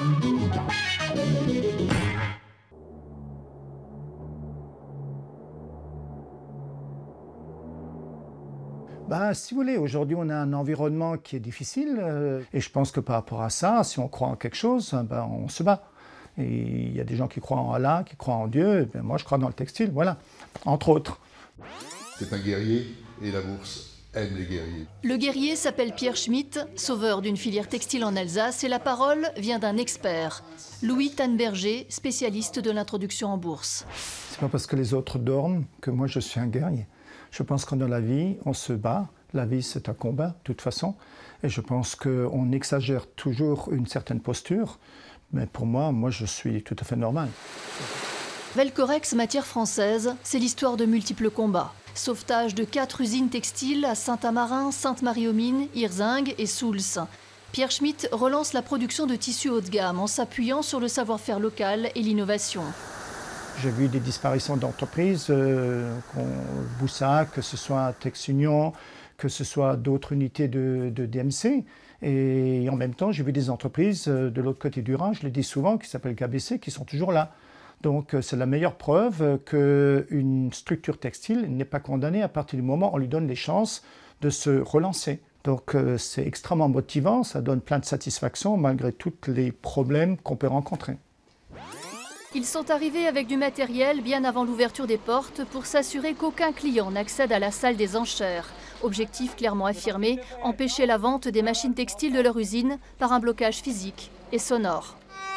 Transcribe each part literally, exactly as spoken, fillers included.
Ben, si vous voulez, aujourd'hui on a un environnement qui est difficile euh, et je pense que par rapport à ça, si on croit en quelque chose, ben, on se bat. Et il y a des gens qui croient en Allah, qui croient en Dieu, et ben, moi je crois dans le textile, voilà, entre autres. C'est un guerrier et la bourse aime les guerriers. Le guerrier s'appelle Pierre Schmitt, sauveur d'une filière textile en Alsace, et la parole vient d'un expert, Louis Tanneberger, spécialiste de l'introduction en bourse. C'est pas parce que les autres dorment que moi je suis un guerrier. Je pense que dans la vie, on se bat. La vie, c'est un combat, de toute façon. Et je pense qu'on exagère toujours une certaine posture. Mais pour moi, moi, je suis tout à fait normal. Velcorex Matière Française, c'est l'histoire de multiples combats. Sauvetage de quatre usines textiles à Saint-Amarin, Sainte-Marie-aux-Mines, Hirzing et Soultz. Pierre Schmitt relance la production de tissus haut de gamme en s'appuyant sur le savoir-faire local et l'innovation. J'ai vu des disparitions d'entreprises, euh, Boussac, que ce soit TexUnion, que ce soit d'autres unités de, de D M C. Et en même temps, j'ai vu des entreprises de l'autre côté du Rhin, je le dis souvent, qui s'appellent K B C, qui sont toujours là. Donc c'est la meilleure preuve qu'une structure textile n'est pas condamnée à partir du moment où on lui donne les chances de se relancer. Donc c'est extrêmement motivant, ça donne plein de satisfaction malgré tous les problèmes qu'on peut rencontrer. Ils sont arrivés avec du matériel bien avant l'ouverture des portes pour s'assurer qu'aucun client n'accède à la salle des enchères. Objectif clairement affirmé, empêcher la vente des machines textiles de leur usine par un blocage physique et sonore.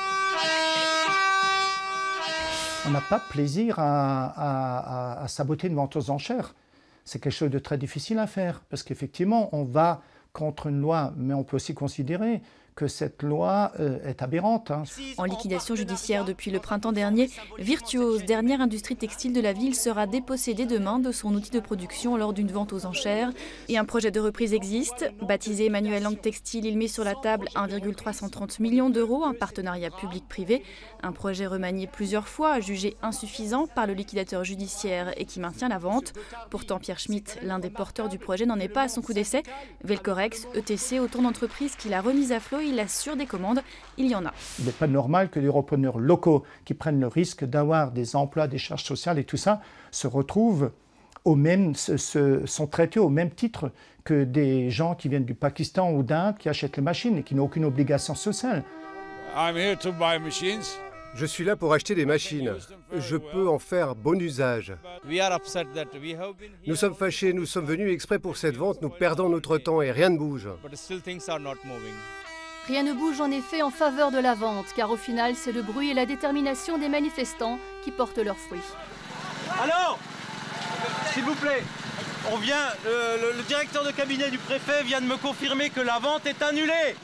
On n'a pas plaisir à, à, à, à saboter une vente aux enchères. C'est quelque chose de très difficile à faire parce qu'effectivement, on va contre une loi, mais on peut aussi considérer que cette loi euh, est aberrante. Hein. En liquidation judiciaire depuis le printemps dernier, Virtuose, dernière industrie textile de la ville, sera dépossédée demain de son outil de production lors d'une vente aux enchères. Et un projet de reprise existe. Baptisé Emmanuel Lang Textile, il met sur la table un virgule trois cent trente millions d'euros, un partenariat public-privé. Un projet remanié plusieurs fois, jugé insuffisant par le liquidateur judiciaire et qui maintient la vente. Pourtant, Pierre Schmitt, l'un des porteurs du projet, n'en est pas à son coup d'essai. Velcorex, E T C, autant d'entreprises qu'il a remises à flot. Il assure des commandes, il y en a. Il n'est pas normal que des repreneurs locaux qui prennent le risque d'avoir des emplois, des charges sociales et tout ça se retrouvent au même, se, se, sont traités au même titre que des gens qui viennent du Pakistan ou d'Inde qui achètent les machines et qui n'ont aucune obligation sociale. I'm here to buy machines. Je suis là pour acheter des machines. Je peux en faire bon usage. Nous sommes fâchés, nous sommes venus exprès pour cette vente, nous perdons notre temps et rien ne bouge. Rien ne bouge en effet en faveur de la vente, car au final, c'est le bruit et la détermination des manifestants qui portent leurs fruits. Alors, s'il vous plaît, on vient, le, le, le directeur de cabinet du préfet vient de me confirmer que la vente est annulée.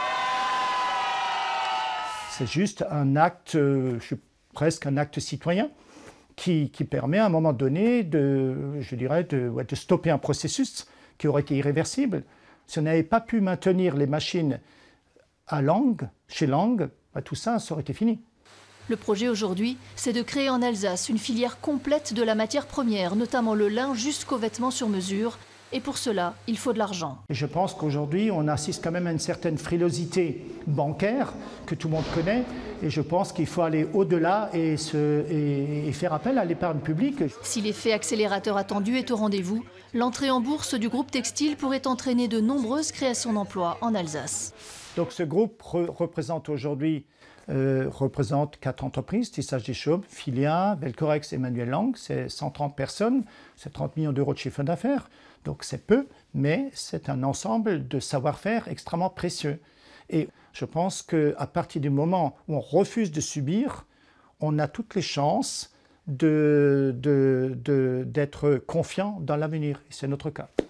C'est juste un acte, je suis presque un acte citoyen qui, qui permet à un moment donné de, je dirais, de, de stopper un processus qui aurait été irréversible. Si on n'avait pas pu maintenir les machines à Lang, chez Lang, bah, tout ça, ça aurait été fini. Le projet aujourd'hui, c'est de créer en Alsace une filière complète de la matière première, notamment le lin jusqu'aux vêtements sur mesure. Et pour cela, il faut de l'argent. Et je pense qu'aujourd'hui, on assiste quand même à une certaine frilosité bancaire que tout le monde connaît. Et je pense qu'il faut aller au-delà et, et, et faire appel à l'épargne publique. Si l'effet accélérateur attendu est au rendez-vous, l'entrée en bourse du groupe textile pourrait entraîner de nombreuses créations d'emplois en Alsace. Donc ce groupe re représente aujourd'hui euh, représente quatre entreprises, Tissage des Chaumes, Filia, Velcorex, Emmanuel Lang, c'est cent trente personnes, c'est trente millions d'euros de chiffre d'affaires. Donc c'est peu, mais c'est un ensemble de savoir-faire extrêmement précieux. Et je pense qu'à partir du moment où on refuse de subir, on a toutes les chances de, de, de, d'être confiant dans l'avenir. Et c'est notre cas.